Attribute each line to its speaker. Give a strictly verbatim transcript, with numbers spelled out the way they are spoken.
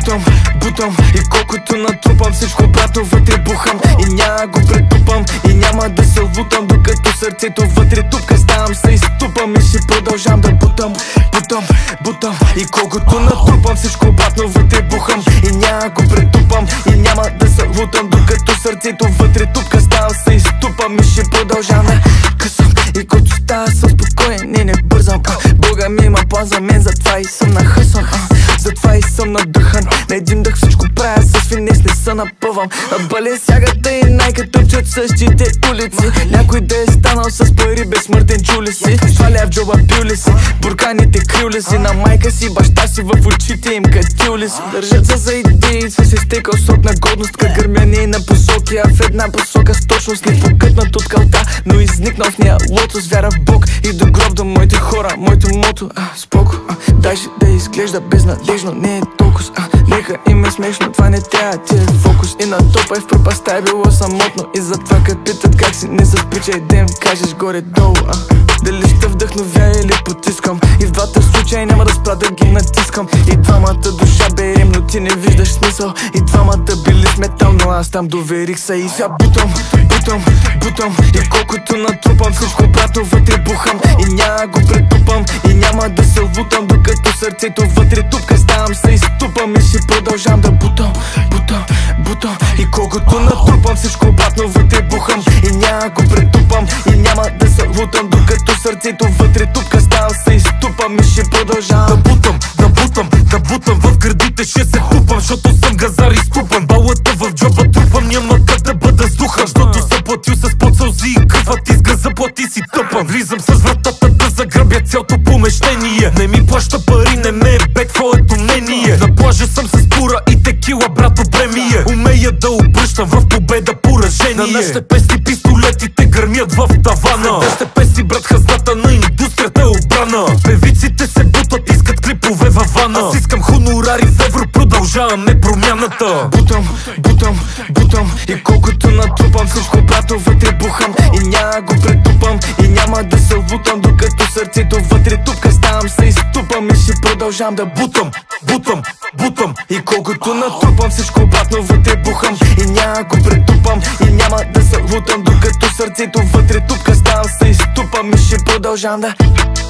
Speaker 1: бутам, бутам. И колкото натрупам всичко обратно вътре бухам. И няма го претупам и няма да се лутам, докато сърцето вътре тупка. Ставам се изтупам и ще продължам да бутам, бутам, бутам. И колкото натрупам всичко обратно вътре бухам. И няма го претупам и няма да се лутам, докато сърцето вътре тупка. Ставам се изтупам и ще продължам да късам. И като става съм спокоен и не бързам. Бога ми има план за мен, затова и съм нахъсан. Затова и съм надъхан. На един дъх всичко правя с финес, не се напъвам. На Баленсиагата и Найка тъпчат същите улици. Някой да е станал с пари, безсмъртен чули си. Сваля в джоба пил ли си, бурканите крил ли си. На майка си, баща си, в очите им катил ли си. Държат се за идеи, с изтекал срок на годност. Ка гърмяни на посоки, а в една посока с точност. Не покътнат от калта, но изникнал в нея лотос. Вяра в Бог и до гроб до моите хора. Моето мото, а, споко, а, дай ще да изглежда безнадежно, не е толкова. Нека им е смешно, това не трябва ти е фокус. И на топа и в пропаста е било самотно. И затова като питат как си, не се спичай да им кажеш горе-долу, а. Дали ще вдъхновя или потискам. И в двата случая няма да спра да ги натискам. И двамата душа берем, но ти не виждаш смисъл. И двамата били в метал, но аз там доверих се. И сега бутам, бутам, бутам. И колкото натрупам всичко обратно вътре бухам. И няма го претупам и няма да се лутам, докато сърцето вътре тупка. Ставам се изтупам и ще продължам да бутам, бутам, бутам. И колкото натрупам всичко обратно вътре бухам. И няма го претупам и няма да се лутам, докато сърцето вътре тупка. Ставам се изтупам и ще продължам
Speaker 2: да бутам, да бутам, да бутам. В гърдите ще се тупам, защото съм газар и ступан. Балата в джоба трупам, няма как да бъда сдухан. Защото съм платил с под сълзи и кръв, а ти с газа плати си тъпан. Влизам с вратата да заграбя цялото помещение. Не ми плаща пари, не ме е бе твоето мнение. На плажа съм с пура и текила, брат, добре ми е. Умея да обръщам в победа поражение. На нашите песни пистолетите гърмят в тавана. Нашите песни, брат, хазната на индустрията е обрана. Певиците се бутат, искат клипове във вана. Аз искам хонорари в евро, продължаваме промяната.
Speaker 1: Бутам, бутам, бутам. И колкото натрупам всичко обратно вътре бухам. И няма го претупам и няма да се лутам, докато сърцето вътре тупка. Ставам се изтупам и ще продължам да бутам, бутам, бутам. И колкото натрупам всичко обратно вътре бухам. И няма го претупам и няма да се лутам, докато сърцето вътре тупка. Ставам се изтупам и ще продължам да